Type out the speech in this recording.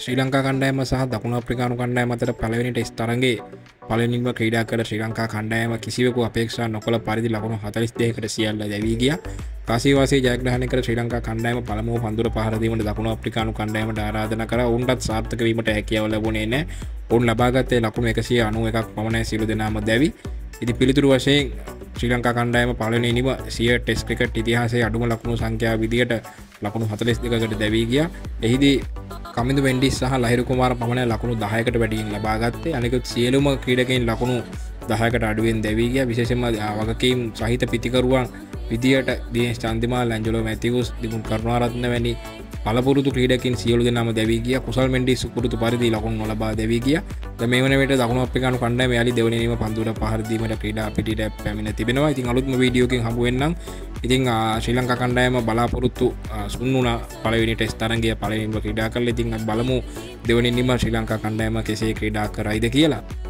ශ්‍රී ලංකා කණ්ඩායම සහ දකුණු අප්‍රිකානු කණ්ඩායම අතර පළවෙනි ටෙස්ට් තරඟේ පළවෙනිම ක්‍රීඩා කළ ශ්‍රී ලංකා කණ්ඩායම කිසිවෙකු අපේක්ෂා නොකළ පරිදි ලකුණු 42කට සියල්ල දැවී ගියා. කාසිවාසී ජයග්‍රහණය කළ ශ්‍රී ලංකා කණ්ඩායම පළමුව පන්දුර පහර දීමට දකුණු අප්‍රිකානු කණ්ඩායමට ආරාධනා කරා. ඔවුන්ටත් සාර්ථක වීමට හැකියාව ලැබුණේ නැහැ. ඔවුන් ලබාගත්තේ ලකුණු 191ක් පමණයි. සියලු දෙනාම දැවි. ඉතින් පිළිතුරු වශයෙන් ශ්‍රී ලංකා කණ්ඩායම පළවෙනි ඉනිම සිය ටෙස්ට් ක්‍රිකට් ඉතිහාසයේ අඩුම ලකුණු සංඛ්‍යාව විදියට ලකුණු 42කට දැවී ගියා. එහිදී කමින්දු වෙන්ඩිස් සහ ලහිරු කුමාර පමණ ලකුණු 10කට වැඩියෙන් ලබා ගත්තේ. අනිකුත් සියලුම ක්‍රීඩකයන් ලකුණු 10කට අඩුවෙන් දැවී ගියා. විශේෂයෙන්ම වගකීම් සහිත පිතිකරුවන් විදියට දිනේෂ් චන්දිමාල්, ඇන්ජලෝ මැතිවුස්, දිමුන් කරුණාරත්න වැනි පළපුරුදු ක්‍රීඩකයන් සියලු දෙනාම දැවී ගියා. කුසල් මෙන්ඩිස් සුපුරුදු පරිදි ලකුණු නොලබා දැවී ගියා. දැන් මේ වන විට දකුණු අප්‍රිකානු කණ්ඩායම යාලි දෙවන ඉනිම පන්දුර පහර දීමට ක්‍රීඩා පිටියට පැමිණ තිබෙනවා. ඉතින් අලුත්ම වීඩියෝ එකකින් හමු වෙන්නම්. ඉතින් ශ්‍රී ලංකා කණ්ඩායම බලාපොරොත්තු සුන් වුණා පළවෙනි ටෙස්ට් තරඟය පළවෙනිම ක්‍රීඩා කළා. ඉතින් අපි බලමු දෙවන ඉනිම ශ්‍රී ලංකා කණ්ඩායම කෙසේ ක්‍රීඩා කරයිද කියලා.